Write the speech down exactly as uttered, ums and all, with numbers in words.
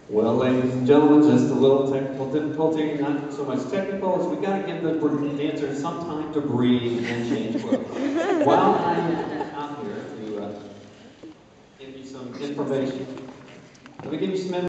Well, ladies and gentlemen, just a little technical difficulty, not so much technical, as we got to give the dancer some time to breathe and change clothes. While I am out here to uh, give you some information, let me give you some information.